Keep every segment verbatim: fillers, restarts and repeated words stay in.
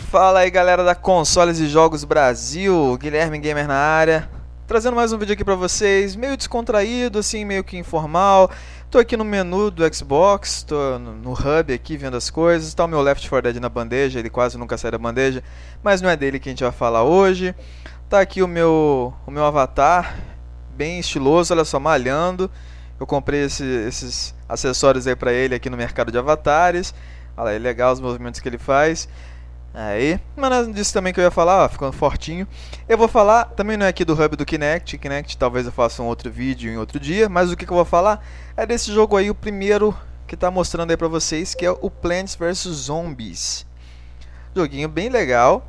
Fala aí, galera da Consoles e Jogos Brasil, Guilherme Gamer na área, trazendo mais um vídeo aqui pra vocês, meio descontraído, assim, meio que informal. Tô aqui no menu do Xbox, tô no, no hub aqui vendo as coisas, tá o meu Left four Dead na bandeja, ele quase nunca sai da bandeja, mas não é dele que a gente vai falar hoje. Tá aqui o meu, o meu avatar, bem estiloso, olha só, malhando. Eu comprei esse, esses acessórios aí pra ele aqui no mercado de avatares. Olha aí, legal os movimentos que ele faz. Aí, mas disso também que eu ia falar, ó, ficando fortinho. Eu vou falar, também não é aqui do hub do Kinect, Kinect talvez eu faça um outro vídeo em outro dia, mas o que, que eu vou falar é desse jogo aí, o primeiro que tá mostrando aí pra vocês, que é o Plants versus. Zombies. Joguinho bem legal,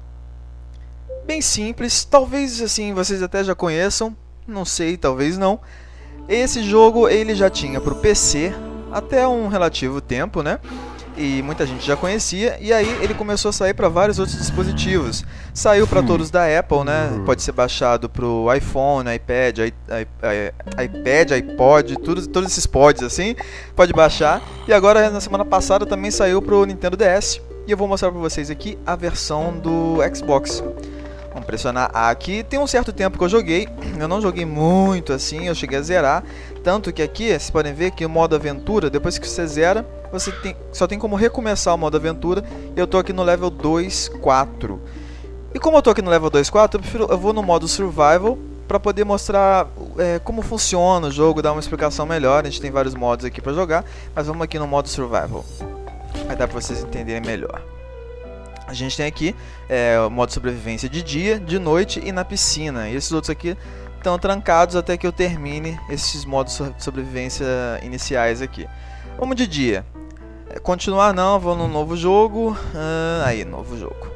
bem simples, talvez assim vocês até já conheçam, não sei, talvez não. Esse jogo ele já tinha pro P C até um relativo tempo, né? E muita gente já conhecia, e aí ele começou a sair para vários outros dispositivos. Saiu para todos da Apple, né? Pode ser baixado pro iPhone, iPad, i, i, iPad, iPod, tudo, todos esses pods assim, pode baixar. E agora na semana passada também saiu pro Nintendo D S. E eu vou mostrar para vocês aqui a versão do Xbox. Vamos pressionar A aqui. Tem um certo tempo que eu joguei, eu não joguei muito assim, eu cheguei a zerar. Tanto que aqui, vocês podem ver que o modo aventura, depois que você zera, você tem, só tem como recomeçar o modo aventura. E eu tô aqui no level dois quatro. E como eu tô aqui no level dois quatro, eu, prefiro, eu vou no modo survival para poder mostrar é, como funciona o jogo, dar uma explicação melhor. A gente tem vários modos aqui para jogar, mas vamos aqui no modo survival. Vai dar para vocês entenderem melhor. A gente tem aqui é, o modo sobrevivência de dia, de noite e na piscina. E esses outros aqui estão trancados até que eu termine esses modos de sobrevivência iniciais aqui. Vamos de dia. É, continuar não, vou no novo jogo. Ah, aí, novo jogo.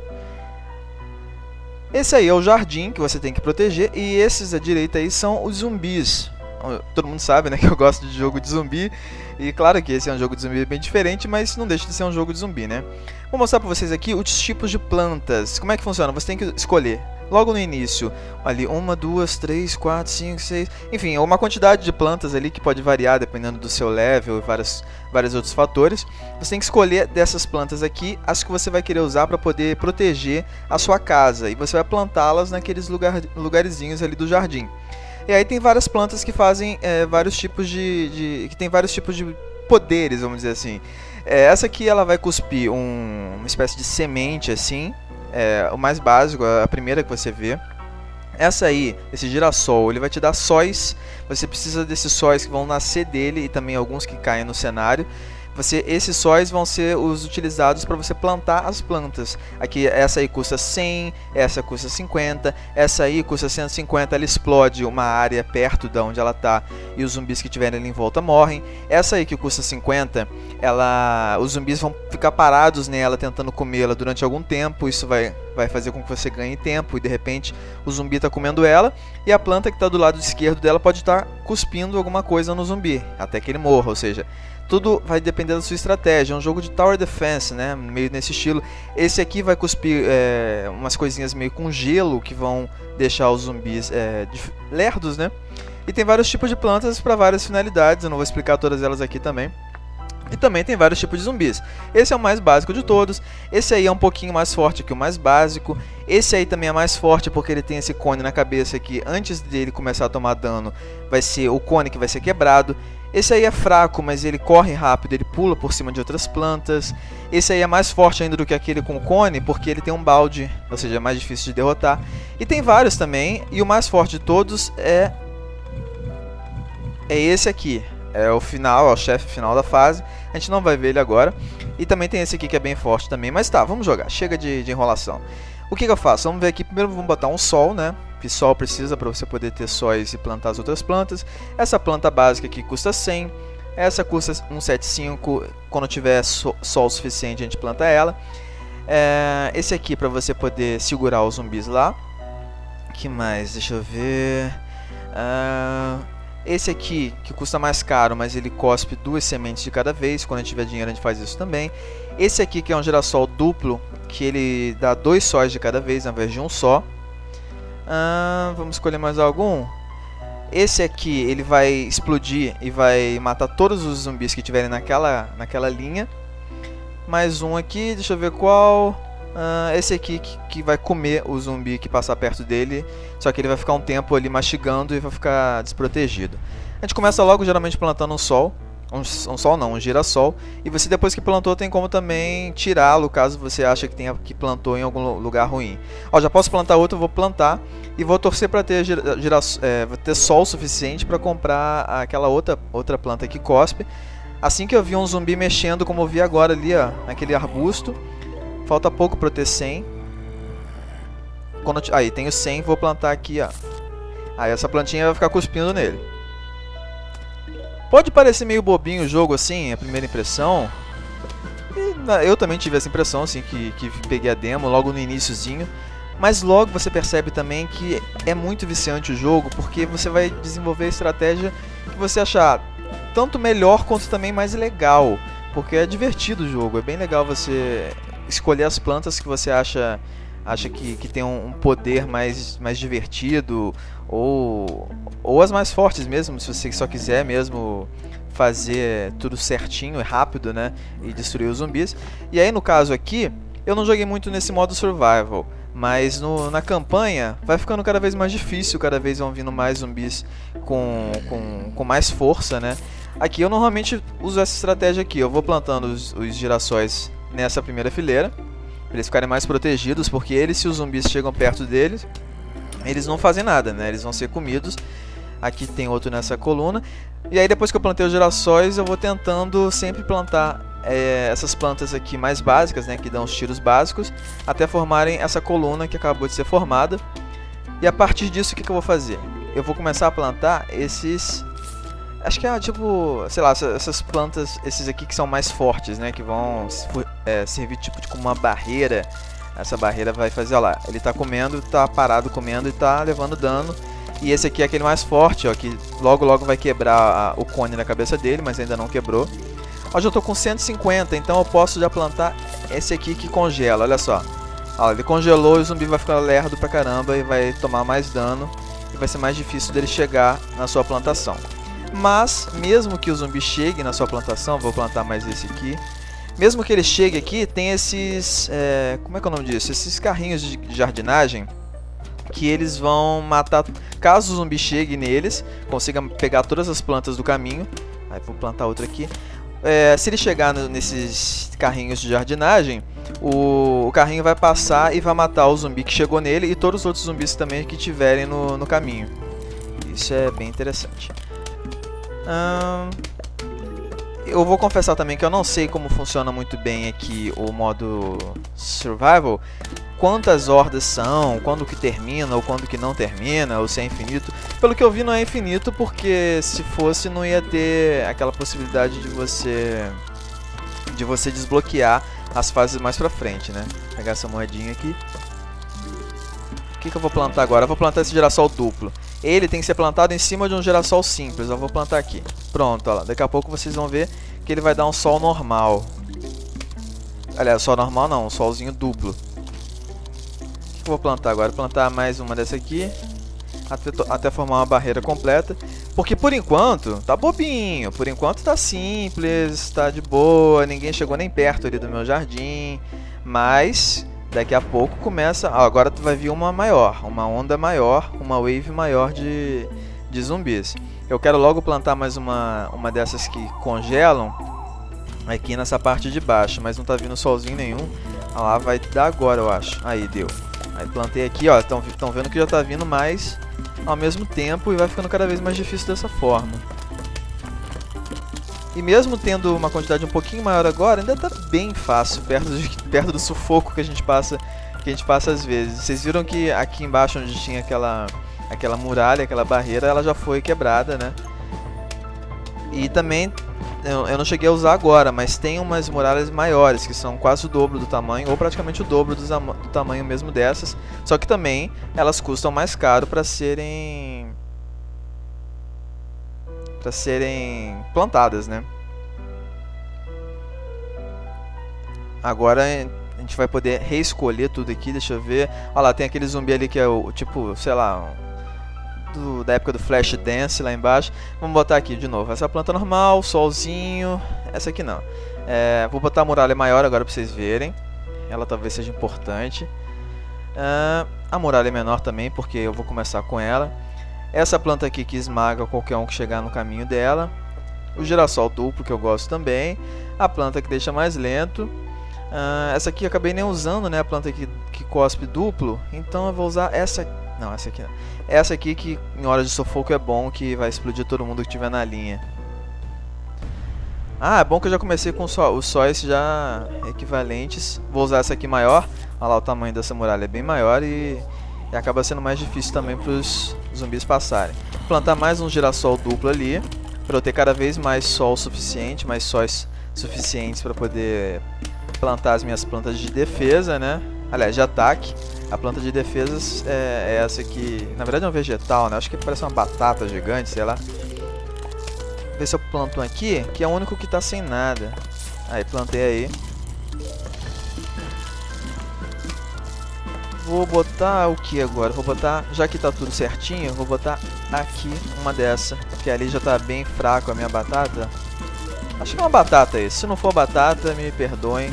Esse aí é o jardim que você tem que proteger. E esses à direita aí são os zumbis. Todo mundo sabe, né, que eu gosto de jogo de zumbi. E claro que esse é um jogo de zumbi bem diferente, mas não deixa de ser um jogo de zumbi, né? Vou mostrar pra vocês aqui os tipos de plantas. Como é que funciona? Você tem que escolher logo no início, ali, uma, duas, três, quatro, cinco, seis... Enfim, é uma quantidade de plantas ali que pode variar dependendo do seu level e vários, vários outros fatores. Você tem que escolher dessas plantas aqui as que você vai querer usar para poder proteger a sua casa. E você vai plantá-las naqueles lugar, lugarzinhos ali do jardim. E aí tem várias plantas que fazem é, vários tipos de, de... que tem vários tipos de poderes, vamos dizer assim. É, essa aqui ela vai cuspir um, uma espécie de semente assim. É, o mais básico, a primeira que você vê. Essa aí, esse girassol, ele vai te dar sóis. Você precisa desses sóis que vão nascer dele e também alguns que caem no cenário. Você, esses sóis vão ser os utilizados para você plantar as plantas. Aqui, essa aí custa cem, essa custa cinquenta, essa aí custa cento e cinquenta, ela explode uma área perto de onde ela está e os zumbis que tiverem ali em volta morrem. Essa aí que custa cinquenta, ela, os zumbis vão ficar parados nela tentando comê-la durante algum tempo. Isso vai, vai fazer com que você ganhe tempo e de repente o zumbi está comendo ela. E a planta que está do lado esquerdo dela pode estar cuspindo alguma coisa no zumbi até que ele morra, ou seja... Tudo vai depender da sua estratégia. É um jogo de Tower Defense, né? Meio nesse estilo. Esse aqui vai cuspir é, umas coisinhas meio com gelo que vão deixar os zumbis é, lerdos, né? E tem vários tipos de plantas para várias finalidades. Eu não vou explicar todas elas aqui também. E também tem vários tipos de zumbis. Esse é o mais básico de todos. Esse aí é um pouquinho mais forte que o mais básico. Esse aí também é mais forte porque ele tem esse cone na cabeça que antes dele começar a tomar dano vai ser o cone que vai ser quebrado. Esse aí é fraco, mas ele corre rápido, ele pula por cima de outras plantas. Esse aí é mais forte ainda do que aquele com cone, porque ele tem um balde, ou seja, é mais difícil de derrotar. E tem vários também, e o mais forte de todos é, é esse aqui. É o final, é o chefe final da fase. A gente não vai ver ele agora. E também tem esse aqui que é bem forte também. Mas tá, vamos jogar, chega de, de enrolação. O que, que eu faço? Vamos ver aqui, primeiro vamos botar um sol, né? Que sol precisa para você poder ter sóis e plantar as outras plantas. Essa planta básica aqui custa cem. Essa custa cento e setenta e cinco. Quando tiver so, sol suficiente a gente planta ela. É, esse aqui para você poder segurar os zumbis lá. Que mais? Deixa eu ver. Uh, esse aqui que custa mais caro, mas ele cospe duas sementes de cada vez. Quando a gente tiver dinheiro a gente faz isso também. Esse aqui que é um girassol duplo, que ele dá dois sóis de cada vez ao invés de um só. Ah, vamos escolher mais algum. Esse aqui ele vai explodir e vai matar todos os zumbis que tiverem naquela, naquela linha. Mais um aqui, deixa eu ver qual. Uh, esse aqui que, que vai comer o zumbi que passar perto dele, só que ele vai ficar um tempo ali mastigando e vai ficar desprotegido. A gente começa logo geralmente plantando um sol, um, um sol não, um girassol, e você depois que plantou tem como também tirá-lo caso você ache que, tenha, que plantou em algum lugar ruim. Ó, já posso plantar outro, eu vou plantar e vou torcer para ter, gira, gira, é, ter sol suficiente para comprar aquela outra, outra planta que cospe. Assim que eu vi um zumbi mexendo como eu vi agora ali, ó, naquele arbusto. Falta pouco para eu ter cem. Quando eu, aí, tenho cem, vou plantar aqui, ó. Aí essa plantinha vai ficar cuspindo nele. Pode parecer meio bobinho o jogo assim, a primeira impressão. E eu também tive essa impressão, assim, que, que peguei a demo logo no iniciozinho. Mas logo você percebe também que é muito viciante o jogo, porque você vai desenvolver a estratégia que você achar tanto melhor quanto também mais legal. Porque é divertido o jogo, é bem legal você escolher as plantas que você acha, acha que, que tem um poder mais, mais divertido, ou, ou as mais fortes mesmo, se você só quiser mesmo fazer tudo certinho e rápido, né, e destruir os zumbis. E aí no caso aqui, eu não joguei muito nesse modo survival, mas no, na campanha vai ficando cada vez mais difícil, cada vez vão vindo mais zumbis com, com, com mais força, né. Aqui eu normalmente uso essa estratégia aqui, eu vou plantando os, os girassóis nessa primeira fileira, para eles ficarem mais protegidos, porque eles, se os zumbis chegam perto deles, eles não fazem nada, né? Eles vão ser comidos. Aqui tem outro nessa coluna. E aí depois que eu plantei os girassóis, eu vou tentando sempre plantar é, essas plantas aqui mais básicas, né? Que dão os tiros básicos, até formarem essa coluna que acabou de ser formada. E a partir disso, o que, que eu vou fazer? Eu vou começar a plantar esses... Acho que é tipo, sei lá, essas plantas, esses aqui que são mais fortes, né? Que vão é, servir tipo de como uma barreira. Essa barreira vai fazer, olha lá, ele tá comendo, tá parado comendo e tá levando dano. E esse aqui é aquele mais forte, ó, que logo logo vai quebrar a, o cone na cabeça dele, mas ainda não quebrou. Ó, já tô com cento e cinquenta, então eu posso já plantar esse aqui que congela, olha só. Ó, ele congelou e o zumbi vai ficar lerdo pra caramba e vai tomar mais dano. E vai ser mais difícil dele chegar na sua plantação. Mas, mesmo que o zumbi chegue na sua plantação, vou plantar mais esse aqui. Mesmo que ele chegue aqui, tem esses... É, como é que é o nome disso? Esses carrinhos de jardinagem que eles vão matar... Caso o zumbi chegue neles, consiga pegar todas as plantas do caminho. Aí vou plantar outra aqui. É, se ele chegar no, nesses carrinhos de jardinagem, o, o carrinho vai passar e vai matar o zumbi que chegou nele e todos os outros zumbis também que tiverem no, no caminho. Isso é bem interessante. Hum, eu vou confessar também que eu não sei como funciona muito bem aqui o modo survival. Quantas hordas são, quando que termina ou quando que não termina, ou se é infinito. Pelo que eu vi não é infinito, porque se fosse não ia ter aquela possibilidade de você de você desbloquear as fases mais pra frente, né? Vou pegar essa moedinha aqui. O que, que eu vou plantar agora? Eu vou plantar esse girassol duplo. Ele tem que ser plantado em cima de um girassol simples. Eu vou plantar aqui. Pronto, ó lá. Daqui a pouco vocês vão ver que ele vai dar um sol normal. Aliás, sol normal não, um solzinho duplo. O que eu vou plantar agora? Vou plantar mais uma dessa aqui. Até, até formar uma barreira completa. Porque por enquanto, tá bobinho. Por enquanto tá simples, tá de boa. Ninguém chegou nem perto ali do meu jardim. Mas... daqui a pouco começa... Ah, agora vai vir uma maior, uma onda maior, uma wave maior de, de zumbis. Eu quero logo plantar mais uma, uma dessas que congelam aqui nessa parte de baixo, mas não tá vindo solzinho nenhum. Ah lá, vai dar agora, eu acho. Aí, deu. Aí plantei aqui, ó, estão vendo que já tá vindo mais ao mesmo tempo e vai ficando cada vez mais difícil dessa forma. E mesmo tendo uma quantidade um pouquinho maior agora, ainda tá bem fácil, perto, de, perto do sufoco que a gente passa, que a gente passa às vezes. Vocês viram que aqui embaixo onde tinha aquela, aquela muralha, aquela barreira, ela já foi quebrada, né? E também, eu, eu não cheguei a usar agora, mas tem umas muralhas maiores, que são quase o dobro do tamanho, ou praticamente o dobro do, do tamanho mesmo dessas. Só que também, elas custam mais caro para serem... para serem plantadas, né? Agora a gente vai poder reescolher tudo aqui, deixa eu ver. Olha lá, tem aquele zumbi ali que é o tipo, sei lá, do, da época do Flash Dance lá embaixo. Vamos botar aqui de novo, essa planta normal, solzinho, essa aqui não. É, vou botar a muralha maior agora pra vocês verem. ela talvez seja importante. Uh, a muralha é menor também, porque eu vou começar com ela. Essa planta aqui que esmaga qualquer um que chegar no caminho dela. O girassol duplo, que eu gosto também. A planta que deixa mais lento. Uh, essa aqui eu acabei nem usando, né? A planta que, que cospe duplo. Então eu vou usar essa. Não, essa aqui não. Essa aqui que em hora de sufoco é bom, que vai explodir todo mundo que estiver na linha. Ah, é bom que eu já comecei com só, os sóis já equivalentes. Vou usar essa aqui maior. Olha lá, o tamanho dessa muralha é bem maior e, e acaba sendo mais difícil também para os zumbis passarem. Plantar mais um girassol duplo ali, para eu ter cada vez mais sol suficiente, mais sóis suficientes para poder plantar as minhas plantas de defesa, né? Aliás, de ataque. A planta de defesa é, é essa aqui, na verdade é um vegetal, né? Acho que parece uma batata gigante, sei lá. Ver se eu planto um aqui, que é o único que tá sem nada. Aí, plantei aí. Vou botar o que agora? Vou botar, já que tá tudo certinho, vou botar aqui uma dessa. Porque ali já tá bem fraco a minha batata. Acho que é uma batata esse. Se não for batata, me perdoem.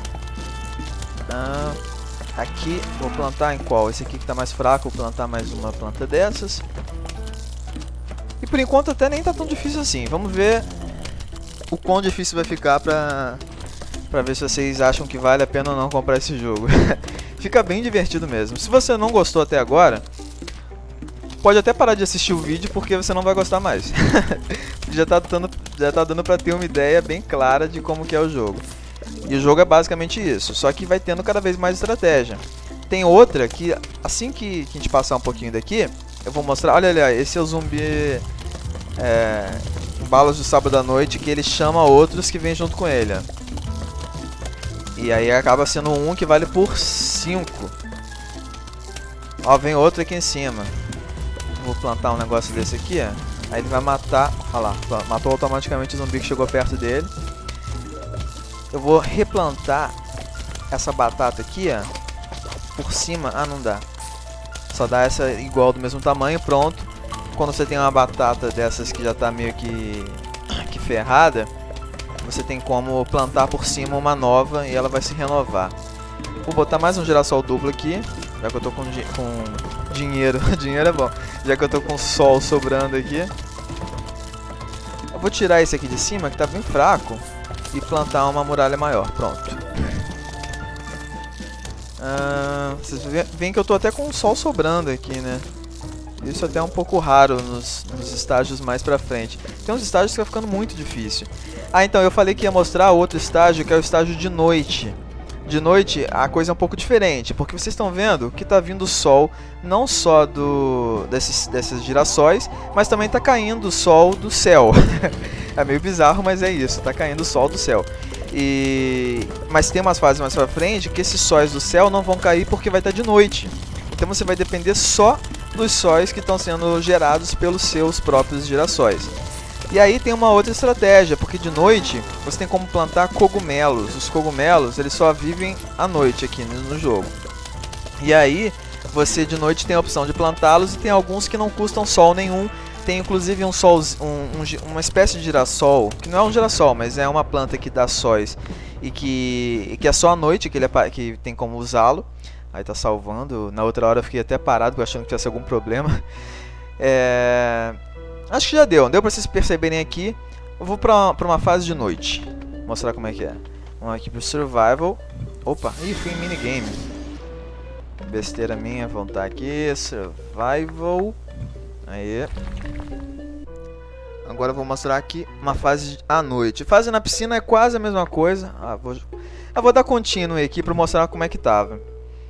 Ah, aqui, vou plantar em qual? Esse aqui que tá mais fraco, vou plantar mais uma planta dessas. E por enquanto até nem tá tão difícil assim. Vamos ver o quão difícil vai ficar pra, pra ver se vocês acham que vale a pena ou não comprar esse jogo. Fica bem divertido mesmo. Se você não gostou até agora, pode até parar de assistir o vídeo porque você não vai gostar mais. já, tá dando, já tá dando pra ter uma ideia bem clara de como que é o jogo. E o jogo é basicamente isso, só que vai tendo cada vez mais estratégia. Tem outra que, assim que, que a gente passar um pouquinho daqui, eu vou mostrar. Olha ali, esse é o zumbi é, Balas do Sábado à Noite, que ele chama outros que vêm junto com ele. Ó. E aí acaba sendo um que vale por cinco. Ó, vem outro aqui em cima. Vou plantar um negócio desse aqui, ó. Aí ele vai matar. Olha lá, matou automaticamente o zumbi que chegou perto dele. Eu vou replantar essa batata aqui, ó, por cima. Ah, não dá. Só dá essa igual do mesmo tamanho, pronto. Quando você tem uma batata dessas que já tá meio que, que ferrada, você tem como plantar por cima uma nova e ela vai se renovar. Vou botar mais um girassol duplo aqui, já que eu tô com, di com dinheiro. Dinheiro é bom. Já que eu tô com sol sobrando aqui. Eu vou tirar esse aqui de cima, que tá bem fraco, e plantar uma muralha maior. Pronto. Ah, vocês veem que eu tô até com o sol sobrando aqui, né? Isso até é um pouco raro nos, nos estágios mais pra frente. Tem uns estágios que vai ficando muito difícil. Ah, então, eu falei que ia mostrar outro estágio, que é o estágio de noite. De noite, a coisa é um pouco diferente, porque vocês estão vendo que tá vindo o sol, não só do, desses, desses girassóis, mas também tá caindo o sol do céu. É meio bizarro, mas é isso, tá caindo o sol do céu. E... Mas tem umas fases mais pra frente que esses sóis do céu não vão cair porque vai estar de noite. Então você vai depender só dos sóis que estão sendo gerados pelos seus próprios girassóis. E aí tem uma outra estratégia, porque de noite você tem como plantar cogumelos. Os cogumelos, eles só vivem à noite aqui no jogo. E aí você de noite tem a opção de plantá-los e tem alguns que não custam sol nenhum. Tem inclusive um sol, um, um, uma espécie de girassol, que não é um girassol, mas é uma planta que dá sóis e que, que é só à noite que, ele é, que tem como usá-lo. Aí tá salvando. Na outra hora eu fiquei até parado, achando que tivesse algum problema. É... Acho que já deu. Deu pra vocês perceberem aqui. Eu vou pra, pra uma fase de noite. Vou mostrar como é que é. Vamos aqui pro Survival. Opa, ih, fui em minigame. Besteira minha, vamos estar aqui. Survival. Aí. Agora eu vou mostrar aqui uma fase à noite. Fase na piscina é quase a mesma coisa. Ah, vou... Eu vou dar continue aqui pra mostrar como é que tava.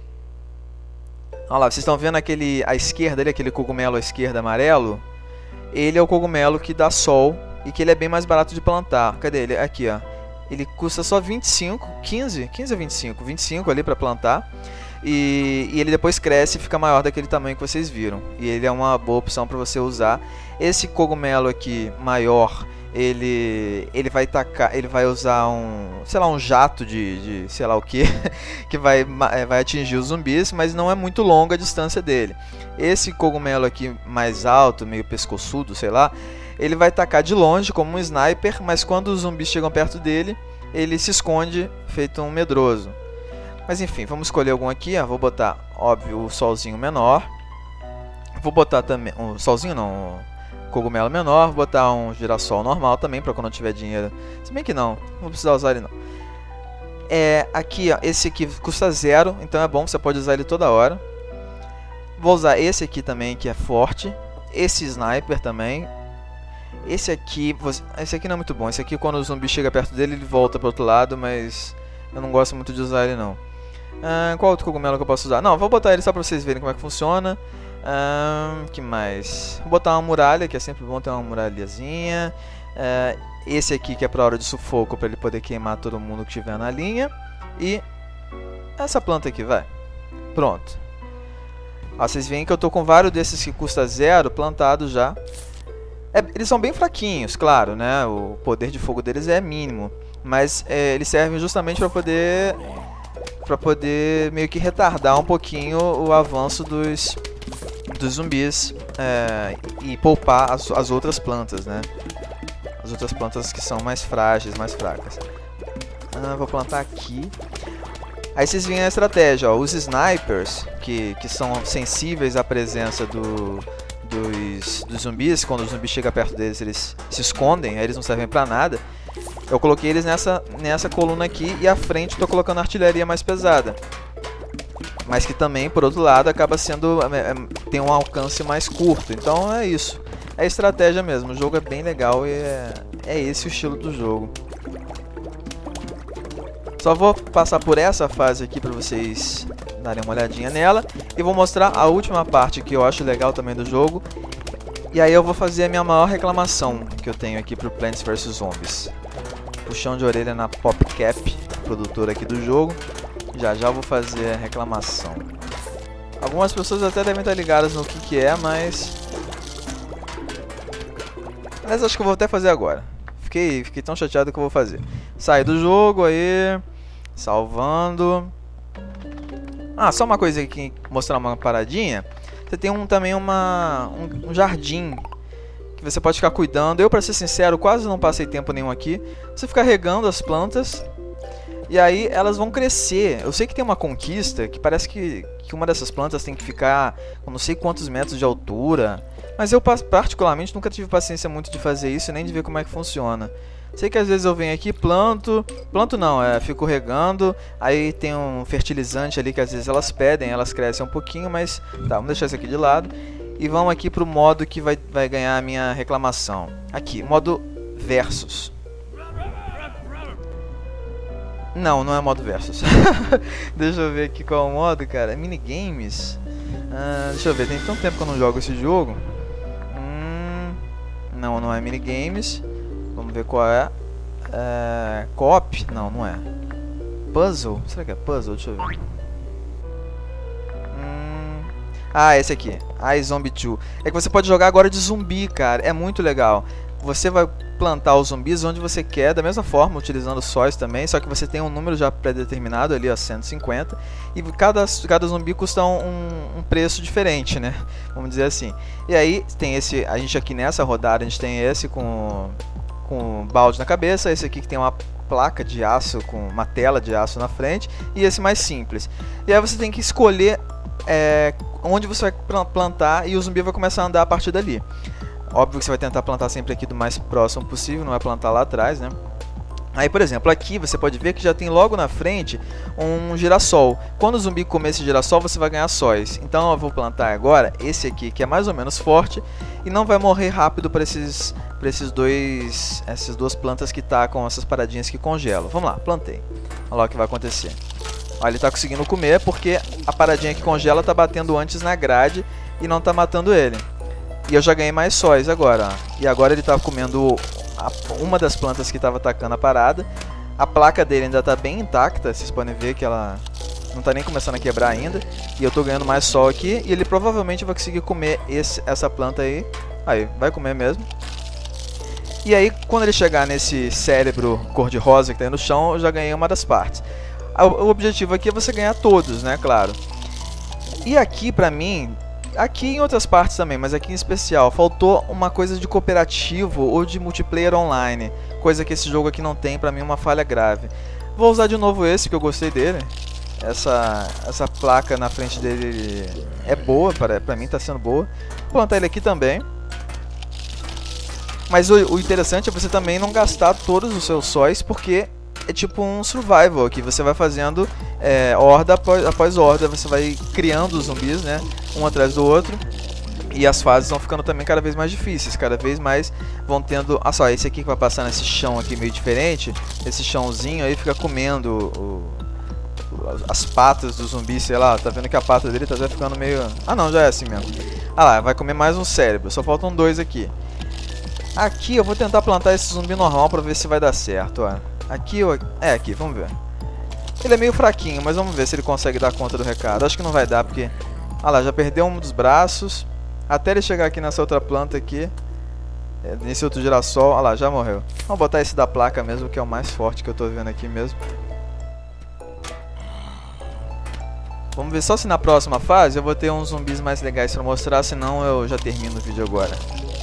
Olha lá, vocês estão vendo aquele à esquerda ali, aquele cogumelo à esquerda amarelo? Ele é o cogumelo que dá sol e que ele é bem mais barato de plantar. Cadê ele? Aqui, ó. Ele custa só vinte e cinco, quinze, quinze ou vinte e cinco? vinte e cinco ali pra plantar. E, e ele depois cresce e fica maior daquele tamanho que vocês viram. E ele é uma boa opção para você usar. Esse cogumelo aqui maior, ele ele vai tacar, ele vai usar um, sei lá, um jato de, de sei lá o que, que vai vai atingir os zumbis, mas não é muito longa a distância dele. Esse cogumelo aqui mais alto, meio pescoçudo, sei lá, ele vai tacar de longe como um sniper, mas quando os zumbis chegam perto dele, ele se esconde feito um medroso. Mas enfim, vamos escolher algum aqui, ó. Vou botar, óbvio, o solzinho menor. Vou botar também, um solzinho não, um cogumelo menor. Vou botar um girassol normal também, pra quando eu tiver dinheiro. Se bem que não, não vou precisar usar ele não. É, aqui, ó, esse aqui custa zero, então é bom, você pode usar ele toda hora. Vou usar esse aqui também, que é forte. Esse sniper também. Esse aqui, esse aqui não é muito bom. Esse aqui, quando o zumbi chega perto dele, ele volta pro outro lado, mas eu não gosto muito de usar ele não. Ah, qual outro cogumelo que eu posso usar? Não, vou botar ele só pra vocês verem como é que funciona. Ah, que mais? Vou botar uma muralha, que é sempre bom ter uma muralhazinha. Ah, esse aqui que é pra hora de sufoco, pra ele poder queimar todo mundo que estiver na linha. E essa planta aqui, vai. Pronto. Ó, vocês veem que eu tô com vários desses que custa zero plantados já. É, eles são bem fraquinhos, claro, né? O poder de fogo deles é mínimo. Mas é, eles servem justamente para poder para poder meio que retardar um pouquinho o avanço dos, dos zumbis é, e poupar as, as outras plantas, né? As outras plantas que são mais frágeis, mais fracas. Ah, vou plantar aqui. Aí vocês veem a estratégia, ó, os snipers, que, que são sensíveis à presença do, dos, dos zumbis, quando o zumbi chega perto deles eles se escondem, aí eles não servem pra nada. Eu coloquei eles nessa, nessa coluna aqui e à frente estou colocando artilharia mais pesada. Mas que também, por outro lado, acaba sendo, é, é, tem um alcance mais curto, então é isso. É estratégia mesmo, o jogo é bem legal e é, é esse o estilo do jogo. Só vou passar por essa fase aqui para vocês darem uma olhadinha nela. E vou mostrar a última parte que eu acho legal também do jogo. E aí eu vou fazer a minha maior reclamação que eu tenho aqui pro Plants versus. Zombies. Puxão de orelha na PopCap, produtora aqui do jogo. Já já vou fazer a reclamação. Algumas pessoas até devem estar ligadas no que que é, mas... Mas acho que eu vou até fazer agora. Fiquei, fiquei tão chateado que eu vou fazer. Sair do jogo aí... Salvando. Ah, só uma coisa aqui, mostrar uma paradinha. Você tem um, também uma, um, um jardim que você pode ficar cuidando. Eu, pra ser sincero, quase não passei tempo nenhum aqui. Você fica regando as plantas e aí elas vão crescer. Eu sei que tem uma conquista que parece que, que uma dessas plantas tem que ficar com não sei quantos metros de altura. Mas eu particularmente nunca tive paciência muito de fazer isso, nem de ver como é que funciona. Sei que às vezes eu venho aqui, planto, planto não, é, fico regando, aí tem um fertilizante ali que às vezes elas pedem, elas crescem um pouquinho, mas tá, vamos deixar isso aqui de lado. E vamos aqui pro modo que vai, vai ganhar a minha reclamação. Aqui, modo versus. Não, não é modo versus. Deixa eu ver aqui qual é o modo, cara. Minigames? Ah, deixa eu ver, tem tanto tempo que eu não jogo esse jogo. Hum, não, não é minigames. Vamos ver qual é. É... Co-op? Não, não é. Puzzle? Será que é puzzle? Deixa eu ver. Hum... Ah, esse aqui. iZombie dois. É que você pode jogar agora de zumbi, cara. É muito legal. Você vai plantar os zumbis onde você quer, da mesma forma, utilizando sóis também. Só que você tem um número já pré-determinado ali, ó, cento e cinquenta. E cada, cada zumbi custa um, um preço diferente, né? Vamos dizer assim. E aí, tem esse... A gente aqui nessa rodada, a gente tem esse com... com balde na cabeça, esse aqui que tem uma placa de aço com uma tela de aço na frente, e esse mais simples. E aí você tem que escolher é, onde você vai plantar e o zumbi vai começar a andar a partir dali. Óbvio que você vai tentar plantar sempre aqui do mais próximo possível, não vai plantar lá atrás, né? Aí, por exemplo, aqui você pode ver que já tem logo na frente um girassol. Quando o zumbi comer esse girassol, você vai ganhar sóis. Então eu vou plantar agora esse aqui, que é mais ou menos forte e não vai morrer rápido para esses, para esses dois, essas duas plantas que tá com essas paradinhas que congelam. Vamos lá, plantei. Olha lá o que vai acontecer. Olha, ele tá conseguindo comer porque a paradinha que congela tá batendo antes na grade e não tá matando ele. E eu já ganhei mais sóis agora, ó. E agora ele tá comendo uma das plantas que estava atacando a parada. A placa dele ainda está bem intacta, vocês podem ver que ela não está nem começando a quebrar ainda. E eu estou ganhando mais sol aqui e ele provavelmente vai conseguir comer esse, essa planta aí. Aí, vai comer mesmo. E aí, quando ele chegar nesse cérebro cor-de-rosa que está aí no chão, eu já ganhei uma das partes. O objetivo aqui é você ganhar todos, né, claro. E aqui, pra mim... Aqui em outras partes também, mas aqui em especial, faltou uma coisa de cooperativo ou de multiplayer online. Coisa que esse jogo aqui não tem, pra mim é uma falha grave. Vou usar de novo esse, que eu gostei dele. essa, essa placa na frente dele é boa, pra, pra mim tá sendo boa. Vou plantar ele aqui também. Mas o, o interessante é você também não gastar todos os seus sóis, porque é tipo um survival aqui. Você vai fazendo é, horda após, após horda, você vai criando os zumbis, né, um atrás do outro. E as fases vão ficando também cada vez mais difíceis, cada vez mais vão tendo... Ah só, esse aqui que vai passar nesse chão aqui meio diferente, esse chãozinho aí fica comendo o, as patas do zumbi, sei lá, tá vendo que a pata dele tá ficando meio... Ah não, já é assim mesmo. Ah lá, vai comer mais um cérebro, só faltam dois aqui. Aqui eu vou tentar plantar esse zumbi normal pra ver se vai dar certo, ó. Aqui, ó... É, aqui, vamos ver. Ele é meio fraquinho, mas vamos ver se ele consegue dar conta do recado. Acho que não vai dar, porque... Ah lá, já perdeu um dos braços. Até ele chegar aqui nessa outra planta aqui, nesse outro girassol, olha lá, já morreu. Vamos botar esse da placa mesmo, que é o mais forte que eu tô vendo aqui mesmo. Vamos ver só se na próxima fase eu vou ter uns zumbis mais legais pra mostrar, senão eu já termino o vídeo agora.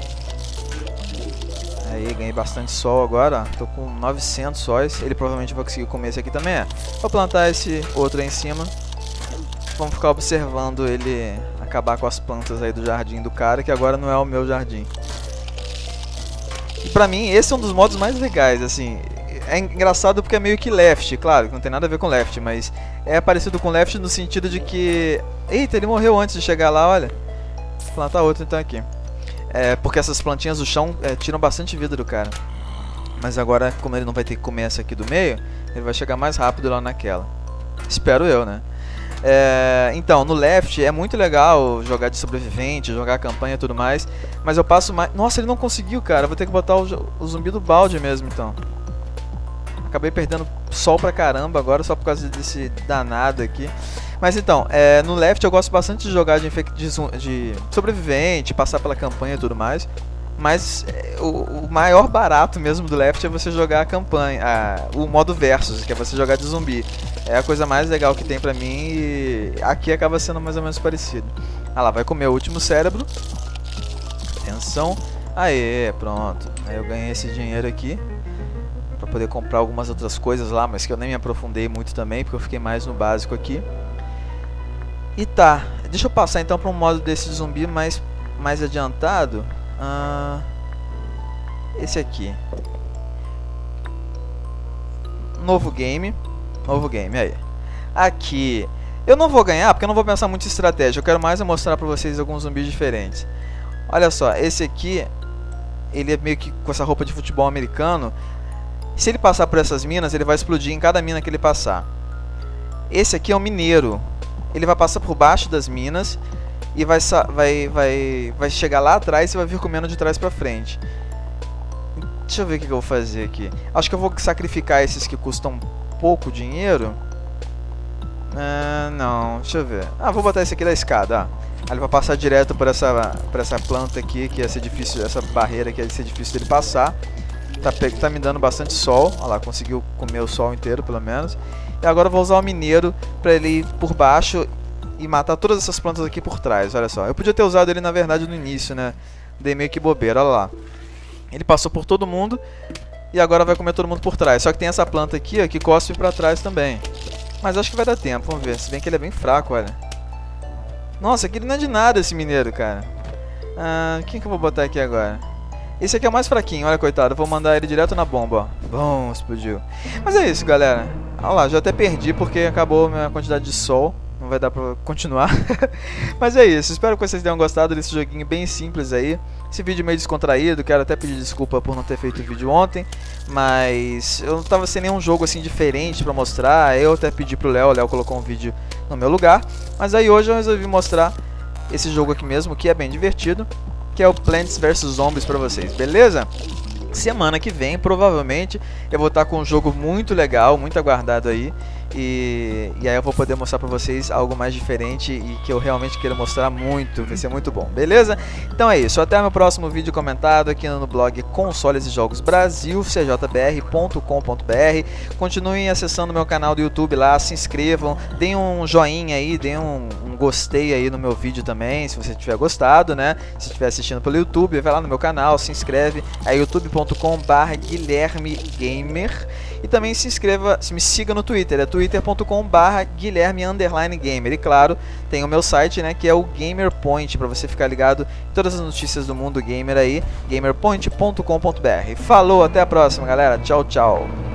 Aí, ganhei bastante sol agora, ó. Tô com novecentos sóis, ele provavelmente vai conseguir comer esse aqui também, é. Vou plantar esse outro aí em cima. Vamos ficar observando ele acabar com as plantas aí do jardim do cara, que agora não é o meu jardim. E pra mim, esse é um dos modos mais legais, assim. É engraçado porque é meio que Left, claro, que não tem nada a ver com Left, mas é parecido com Left no sentido de que... Eita, ele morreu antes de chegar lá, olha. Vou plantar outro então aqui. É, porque essas plantinhas do chão é, tiram bastante vida do cara. Mas agora, como ele não vai ter que comer essa aqui do meio, ele vai chegar mais rápido lá naquela. Espero eu, né? É, então, no Left é muito legal jogar de sobrevivente, jogar a campanha e tudo mais, mas eu passo mais... Nossa, ele não conseguiu, cara. Vou ter que botar o, o zumbi do balde mesmo, então. Acabei perdendo sol pra caramba agora, só por causa desse danado aqui. Mas então, é, no Left eu gosto bastante de jogar de, de, de sobrevivente, passar pela campanha e tudo mais. Mas é, o, o maior barato mesmo do Left é você jogar a campanha, a, o modo versus, que é você jogar de zumbi. É a coisa mais legal que tem pra mim e aqui acaba sendo mais ou menos parecido. Ah lá, vai comer o último cérebro. Atenção. Aê, pronto. Aí eu ganhei esse dinheiro aqui pra poder comprar algumas outras coisas lá, mas que eu nem me aprofundei muito também, porque eu fiquei mais no básico aqui. E tá, deixa eu passar então pra um modo desse zumbi mais, mais adiantado. Ah, esse aqui. Novo game. Novo game, aí. Aqui. Eu não vou ganhar porque eu não vou pensar muito em estratégia. Eu quero mais é mostrar pra vocês alguns zumbis diferentes. Olha só, esse aqui, ele é meio que com essa roupa de futebol americano. Se ele passar por essas minas, ele vai explodir em cada mina que ele passar. Esse aqui é um mineiro. Ele vai passar por baixo das minas e vai, vai, vai, vai chegar lá atrás e vai vir comendo de trás pra frente. Deixa eu ver o que eu vou fazer aqui. Acho que eu vou sacrificar esses que custam pouco dinheiro. Ah, não, deixa eu ver. Ah, vou botar esse aqui da escada, ó. Aí ele vai passar direto por essa, por essa planta aqui, que ia ser difícil, essa barreira que ia ser difícil dele passar. Tá, tá me dando bastante sol. Olha lá, conseguiu comer o sol inteiro, pelo menos. E agora eu vou usar o mineiro pra ele ir por baixo e matar todas essas plantas aqui por trás, olha só. Eu podia ter usado ele, na verdade, no início, né? Dei meio que bobeira, olha lá. Ele passou por todo mundo e agora vai comer todo mundo por trás. Só que tem essa planta aqui, ó, que cospe pra trás também. Mas acho que vai dar tempo, vamos ver. Se bem que ele é bem fraco, olha. Nossa, aqui ele não é de nada, esse mineiro, cara. Ah, quem que eu vou botar aqui agora? Esse aqui é o mais fraquinho, olha, coitado. Eu vou mandar ele direto na bomba, ó. Bom, explodiu. Mas é isso, galera. Olha lá, já até perdi porque acabou a minha quantidade de sol. Não vai dar pra continuar. Mas é isso, espero que vocês tenham gostado desse joguinho bem simples aí. Esse vídeo meio descontraído, quero até pedir desculpa por não ter feito o vídeo ontem. Mas eu não tava sem nenhum jogo assim diferente pra mostrar. Eu até pedi pro Léo, o Léo colocou um vídeo no meu lugar. Mas aí hoje eu resolvi mostrar esse jogo aqui mesmo, que é bem divertido, que é o Plants versus. Zombies pra vocês, beleza? Semana que vem, provavelmente, eu vou estar com um jogo muito legal, muito aguardado aí. E, e aí eu vou poder mostrar pra vocês algo mais diferente e que eu realmente quero mostrar muito, vai ser muito bom, beleza? Então é isso, até o meu próximo vídeo comentado aqui no blog Consoles e Jogos Brasil, c j b r ponto com ponto b r. Continuem acessando meu canal do YouTube lá, se inscrevam, deem um joinha aí, deem um, um gostei aí no meu vídeo também, se você tiver gostado, né? Se estiver assistindo pelo YouTube, vai lá no meu canal, se inscreve, é youtube ponto com barra Guilherme Gamer. E também se inscreva, se me siga no Twitter, é twitter ponto com barra Guilherme underline Gamer. E claro, tem o meu site, né, que é o GamerPoint, para você ficar ligado em todas as notícias do mundo gamer aí, gamerpoint ponto com ponto br. Falou, até a próxima, galera. Tchau, tchau.